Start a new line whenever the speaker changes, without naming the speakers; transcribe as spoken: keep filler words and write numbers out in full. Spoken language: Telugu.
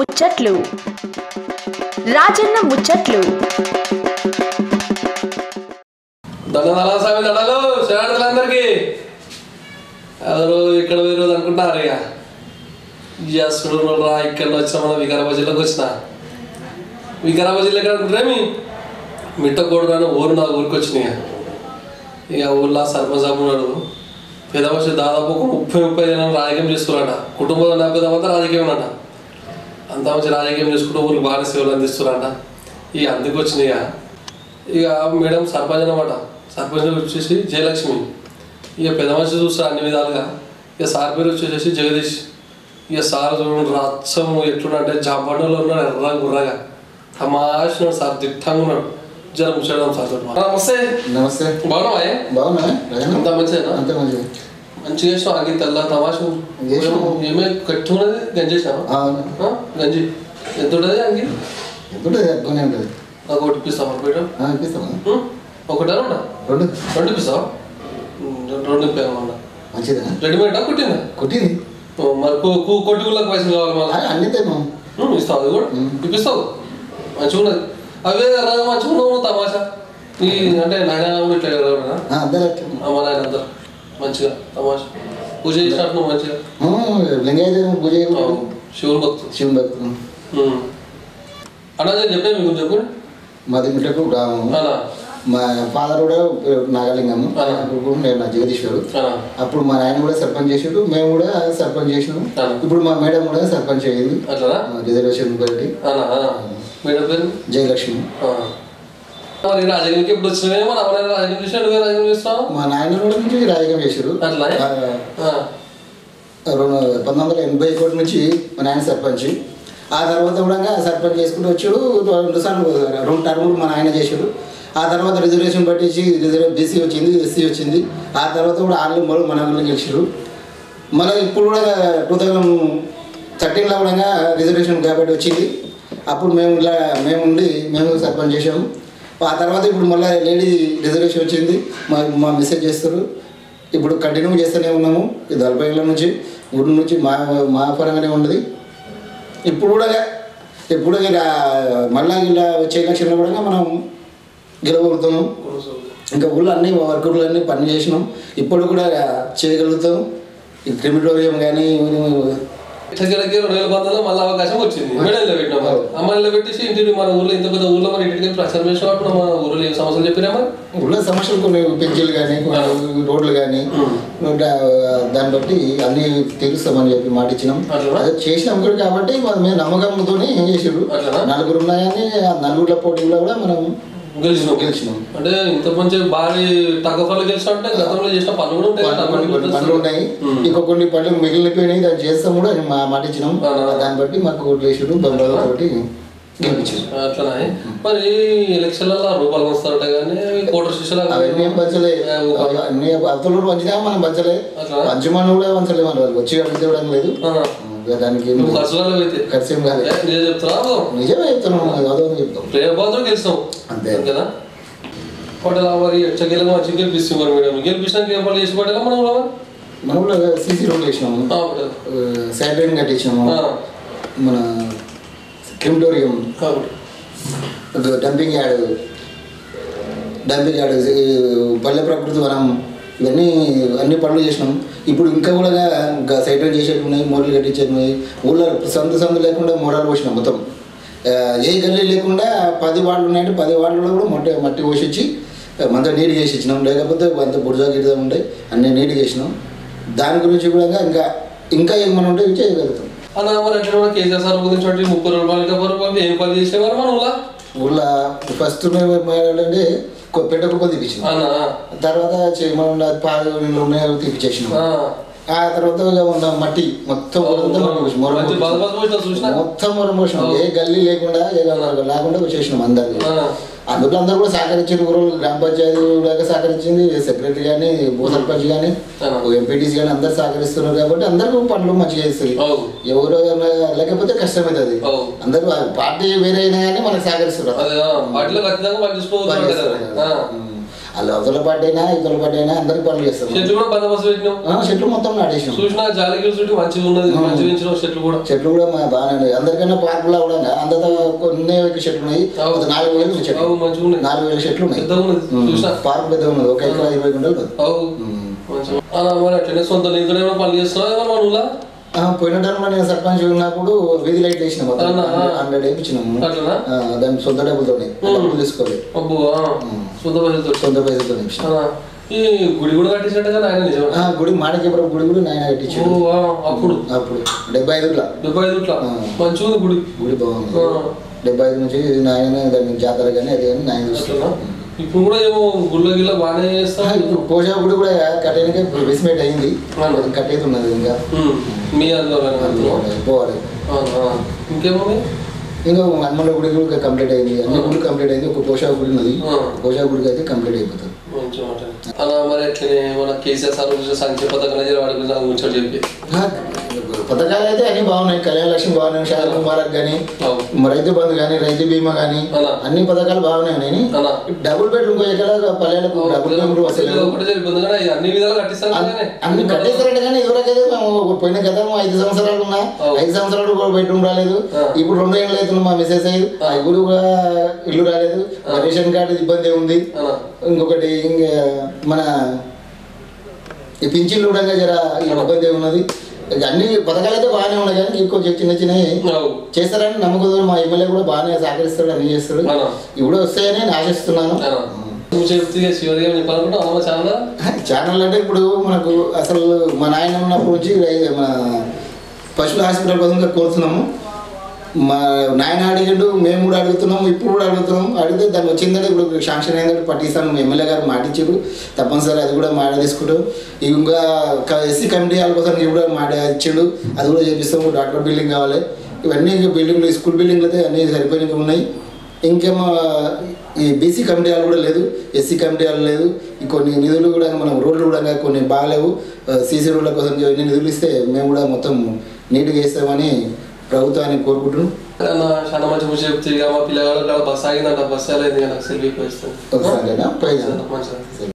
ముచ్చట్లు రాజన్న ముచ్చట్లు
దండనాల స్వామి దండలు శరణార్థులందరికీ ఎవరు ఇక్కడ వేరు అనుకుంటారు ఇక జస్సుడు రా ఇక్కడ వచ్చిన మన వికారాబాద్ జిల్లాకు వచ్చిన వికారాబాద్ జిల్లా ఎక్కడ అనుకుంటారేమి మిట్టకోడు అని ఊరు నా ఊరికి వచ్చినాయి ఇక ఊళ్ళో సర్పంచ్ ఉన్నాడు పెద్ద వచ్చి దాదాపు ఒక ముప్పై ముప్పై జనం రాజకీయం చేస్తున్నారట కుటుంబంలో నా పెద్ద అంతా రాజకీయం అన్నట అంతా మంచి రాజకీయం చేసుకుంటూ ఊరికి బాగా సేవలు అందిస్తున్నారట ఇక అందుకు వచ్చినాయి ఇక మేడం సర్పంచ్ అనమాట సర్పంచ్ వచ్చేసి జయలక్ష్మి ఇక పెద్ద మనిషి చూస్తారు అన్ని విధాలుగా ఇక సార్ పేరు వచ్చేసి జగదీష్ ఇక సార్ చూడండి రచ్చం ఎట్లున్నాడంటే జాంపండులో ఉన్నాడు ఎర్రగా గుర్రగా తమాషున్నాడు సార్ దిట్టంగా ఉన్నాడు జర ముచ్చడం సార్ నమస్తే
నమస్తే
బాగున్నావా
బాగున్నా
అంత మంచిదేనా
అంత మంచిది మంచిగా
చేసినావు ఆగి తెల్ల తమాషు ఏమే కట్టి ఉన్నది గంజి చేసినావా గంజి ఎంత ఉంటుంది అంగి
ఎంత ఉంటుంది ఎక్కువనే ఉంటుంది
నాకు ఒకటి ఇప్పిస్తావా మేడం
ఇప్పిస్తావా
ఒకటా రెండా
రెండు
రెండు ఇప్పిస్తావా రెండు ఇప్పామన్నా
మంచిదేనా
రెడీమేడా కుట్టిందా
కుట్టింది
మరి కొట్టి గుళ్ళకి పైసలు కావాలి మళ్ళీ
అన్నీ తెమ్మా
ఇస్తావు అది కూడా ఇప్పిస్తావు మంచిగా ఉన్నది అవే రాగా మంచిగా ఉన్నావు తమాషా ఈ అంటే నాయన ఇట్లా మా నాయన అందరు మంచిగా తమాషా పూజ చేసినట్టు నువ్వు మంచిగా
లింగయ్య పూజ
శివుని భక్తు
శివుని భక్తు
అన్నా నేను చెప్పాను మీకు చెప్పండి
మాది మిట్టకు గ్రామం మా ఫాదర్ కూడా నాగలింగము నేను నా జగదీశ్వరు అప్పుడు మా నాయన కూడా సర్పంచ్ చేసాడు మేము కూడా సర్పంచ్ చేసినాము ఇప్పుడు మా మేడం కూడా సర్పంచ్ అయ్యింది రిజర్వేషన్ బట్టి
మేడం పేరు
జయలక్ష్మి
మరి రాజకీయానికి ఎప్పుడు వచ్చినావేమో రాజకీయం చేసినా నువ్వే రాజకీయం చేస్తున్నావు
మా నాయన కూడా నుంచి రాజకీయం చేశారు
అట్లా
రెండు పంతొమ్మిది వందల ఎనభై ఒకటి నుంచి మా నాయన సర్పంచ్ ఆ తర్వాత కూడా సర్పంచ్ చేసుకుంటూ వచ్చాడు రెండు సార్లు రెండు టర్ములు మా నాయన చేశాడు ఆ తర్వాత రిజర్వేషన్ పట్టేసి రిజర్వ్ బీసీ వచ్చింది ఎస్సీ వచ్చింది ఆ తర్వాత కూడా వాళ్ళు మరో మన ఊళ్ళో గెలిచారు మళ్ళీ ఇప్పుడు కూడా టూ థౌజండ్ థర్టీన్లో కూడా రిజర్వేషన్ కాబట్టి వచ్చింది అప్పుడు మేము ఇలా మేము ఉండి మేము సర్పంచ్ చేసాము ఆ తర్వాత ఇప్పుడు మళ్ళీ లేడీ రిజర్వేషన్ వచ్చింది మా మా మెసేజ్ చేస్తారు ఇప్పుడు కంటిన్యూ చేస్తూనే ఉన్నాము ఈ నలభై ఏళ్ళ నుంచి ఊరి నుంచి మా మా పరంగానే ఉన్నది ఇప్పుడు కూడా ఇప్పుడు మళ్ళీ ఇలా వచ్చే ఎలక్షన్లో కూడా మనం గెలవగలుగుతాము ఇంకా ఊళ్ళో అన్ని వర్కులు అన్నీ పని చేసినాం ఇప్పుడు కూడా చేయగలుగుతాం ఈ క్రిమిటోరియం కానీ
ఇట్లకి రెండు వేల పంతొమ్మిదిలో మళ్ళీ అవకాశం వచ్చింది మెడల్లో పెట్టినాం అమ్మాయిలో పెట్టేసి ఇంటిని మన ఊళ్ళో ఇంత పెద్ద ఊళ్ళో మరి ఇంటికి ప్రచారం చేసినప్పుడు మన ఊళ్ళో ఏం సమస్యలు చెప్పినా మరి
ఊళ్ళో సమస్యలు కొన్ని పెంచులు కానీ రోడ్లు కానీ దాన్ని బట్టి అన్ని తీరుస్తామని చెప్పి మాట ఇచ్చినాం అదే చేసినాం కూడా కాబట్టి మేము నమ్మకంతోనే ఏం చేసారు నలుగురు ఉన్నాయని ఆ నలుగురుల పోటీలో కూడా మనం
గెలిచినాం గెలిచినాం అంటే ఇంత మంచి భారీ టగఫర్లు గెలిచినా అంటే గతంలో చేసిన పనులు కూడా ఉంటాయి
పనులు ఉన్నాయి ఇంకా కొన్ని పనులు మిగిలిపోయినాయి దాన్ని చేస్తాం కూడా మా మాట ఇచ్చినాం దాన్ని బట్టి మాకు ఓట్లు వేసాడు బంగాళతోటి గెలిపించారు
అట్లనే మరి ఎలక్షన్లలో రూపాయలు వస్తారట కానీ కోటర్ శిష్యులు
అవన్నీ ఏం పంచలే అన్ని అవతలు పంచినా మనం పంచలే పంచమని కూడా పంచలే మన వాళ్ళు వచ్చి అడిగేవడం లేదు దానికి ఖర్చు ఏం కాదు నిజమే చెప్తున్నాం అదో చెప్తాం
ప్రేమపాత్రం గెలుస్తాం
అంతే కదా
పట్టేలా మరి ఎట్లా గెలమ వచ్చి గెలిపిస్తాం మరి మేడం గెలిపించినాక ఏం పనులు చేసి పట్టేలా మనం
మనం కూడా సీసీ రోడ్లు వేసినాము సైడ్ లైన్ కట్టించినాము మన crematorium dumping yard dumping yard పల్లె ప్రకృతి వనం ఇవన్నీ అన్ని పనులు చేసినాం ఇప్పుడు ఇంకా కూడా ఇంకా సైడ్ లైన్ చేసేవి ఉన్నాయి మోడలు కట్టించేవి ఉన్నాయి ఊళ్ళో సందు సందు లేకుండా మోడల్ పోసినాం మొత్తం ఏ గల్లీ లేకుండా పది వార్డులు ఉన్నాయంటే పది వార్డులలో కూడా మట్టి మట్టి పోసిచ్చి మంచిగా నీట్ చేసి ఇచ్చినాం లేకపోతే అంత బుర్జా గిరిజా ఉంటాయి అన్నీ నీట్ చేసినాం దాని గురించి కూడా ఇంకా ఇంకా ఏమన్నా ఉంటే చేయగలుగుతాం
అన్న మరి ఎట్లా కూడా కేసీఆర్ సార్ గురించి ముప్పై రూపాయలు డెబ్బై రూపాయలు ఏం పని చేసేవారు మన ఊళ్ళో
ఊళ్ళో ఫస్ట్ మేము అంటే పెట్ట కుప్ప తీపించినాం తర్వాత మనం పాలు ఉన్నాయో తీపిచ్చేసినాం ఆ తర్వాత ఉన్న మట్టి మొత్తం మొత్తం మొరం పోసినాం ఏ గల్లీ లేకుండా ఏ లేకుండా వచ్చేసినాం అందరికి అందులో అందరూ కూడా సహకరించారు ఊరు గ్రామ పంచాయతీ కూడా సహకరించింది సెక్రటరీ కానీ భూ సర్పంచ్ కానీ ఎంపీటీసీ కానీ అందరు సహకరిస్తున్నారు కాబట్టి అందరూ పనులు మంచిగా చేస్తారు ఎవరు లేకపోతే కష్టమవుతుంది అందరూ పార్టీ వేరే అయినా కానీ మనకు సహకరిస్తున్నారు వాళ్ళు అవతల పార్టీ అయినా ఇతల పార్టీ అయినా అందరికి పనులు చేస్తారు.
చెట్లు కూడా బందోబస్తు పెట్టినాం,
చెట్లు మొత్తం నాటేసినాం.
చూసినా జాలికి చుట్టూ మంచిగా ఉన్నది, మంచిగా పెంచినాం చెట్లు కూడా. చెట్లు
కూడా బాగానే ఉన్నాయి. అందరికన్నా పార్కులో కూడా అందరితో కొన్ని చెట్లు ఉన్నాయి. నాలుగు వేలు చెట్లు మంచిగా ఉన్నాయి. నాలుగు వేల చెట్లు ఉన్నాయి. పార్క్ పెద్ద ఉన్నది, ఒక ఎకరా ఇరవై గుంటలు.
అట్లనే సొంత నిధులు పనులు చేస్తున్నావు.
పోయిన టైంలో నేను సర్పంచ్ ఉన్నప్పుడు వీధి లైట్లు వేసిన మొత్తం హండ్రెడ్ వేయించినాము. దాని సొంత డబ్బులతో డబ్బులు తీసుకోవాలి. సొంత పైసలతో
ఈ గుడి కూడా కట్టించినట్టుగా
గుడి మాడకేపురం గుడి కూడా నాయన కట్టించాడు
అప్పుడు.
అప్పుడు డెబ్బై ఐదుట్లా
డెబ్బై ఐదుట్లా మంచిగా గుడి.
గుడి బాగుంది. డెబ్బై ఐదు నుంచి నాయన దాని జాతర కానీ అది కానీ నాయన చూస్తున్నా.
ఇప్పుడు కూడా ఏమో గుళ్ళ గిల్ల బాగానే చేస్తాం.
ఇప్పుడు పోషా గుడి కూడా కట్టేయడానికి బేస్మెంట్ అయింది, కట్టేది ఉన్నది. ఇంకా
మీ అందులో
పోవాలి.
ఇంకేమో
ఇంకా హనుమండ గుడి కూడా కంప్లీట్ అయింది. అన్ని గుడి కంప్లీట్ అయింది. ఒక పోషా గుడి ఉన్నది, పోషా గుడికి అయితే కంప్లీట్ అయిపోతుంది.
అలా మరి ఎట్లనే మన కేసీఆర్ సార్ సంక్షేమ పథకాలు వాడి గురించి ముచ్చట చెప్పి
పథకాలు అయితే అన్ని బాగున్నాయి. కళ్యాణ లక్ష్మి బాగున్నాయి, షాదీ ముబారక్ కానీ, రైతు బంధు కానీ, రైతు బీమా కానీ అన్ని పథకాలు బాగున్నాయి. డబుల్ బెడ్రూమ్ ఎక్కడ పల్లెలకు డబుల్ బెడ్రూమ్
అన్ని విధాలు కట్టిస్తారు.
అన్ని కట్టేస్తారంటే కానీ ఇదివరకైతే మేము పోయిన గతం ఐదు సంవత్సరాలు ఉన్నా ఐదు సంవత్సరాలు కూడా బెడ్రూమ్ రాలేదు. ఇప్పుడు రెండు ఏళ్ళు అవుతుంది మా మిసెస్ అయ్యి ఇప్పుడు కూడా ఇల్లు రాలేదు. రేషన్ కార్డు ఇబ్బంది ఉంది. ఇంకొకటి ఇంకా మన ఈ పింఛన్లు కూడా జర ఇబ్బంది ఉన్నది. అన్ని పథకాలు అయితే బాగానే ఉన్నాయి కానీ ఇంకో చిన్న చిన్నవి చేస్తారని నమ్మకం. మా ఎమ్మెల్యే కూడా బాగానే సహకరిస్తాడు, అన్ని చేస్తాడు. ఇప్పుడు వస్తాయని నేను ఆశిస్తున్నాను. ఛానల్ అంటే ఇప్పుడు మనకు అసలు మా నాయన ఉన్నప్పటి నుంచి మన పశువుల హాస్పిటల్ కోసం కోరుతున్నాము. మా నాయన అడిగిండు, మేము కూడా అడుగుతున్నాము, ఇప్పుడు కూడా అడుగుతున్నాం. అడిగితే దాన్ని వచ్చిందంటే ఇప్పుడు శాంక్షన్ అయిందంటే పట్టిస్తాను. ఎమ్మెల్యే గారు మాటిచ్చారు, తప్పనిసరి అది కూడా మాట తీసుకుంటాం. ఇంకా ఎస్సీ కమిటీ వాళ్ళ కోసం కూడా మాట ఇచ్చాడు, అది కూడా చేపిస్తాము. డాక్టర్ బిల్డింగ్ కావాలి, ఇవన్నీ బిల్డింగ్లు స్కూల్ బిల్డింగ్లు అయితే అన్నీ సరిపోయినవి ఉన్నాయి. ఇంకేమో ఈ బీసీ కమిటీ వాళ్ళు కూడా లేదు, ఎస్సీ కమిటీ వాళ్ళు లేదు. కొన్ని నిధులు కూడా మనం రోడ్లు కూడా కొన్ని బాగాలేవు. సీసీ రోడ్ల కోసం ఎన్ని నిధులు ఇస్తే మేము కూడా మొత్తం నీట్గా వేస్తామని ప్రభుత్వాన్ని కోరుకుంటున్నాం.
చాలా మంచి మంచి చెప్తే ఇక మా పిల్లగాడు బస్సు ఆగిందంట, బస్సు అయింది కదా సెల్ఫీ పోయిస్తాను.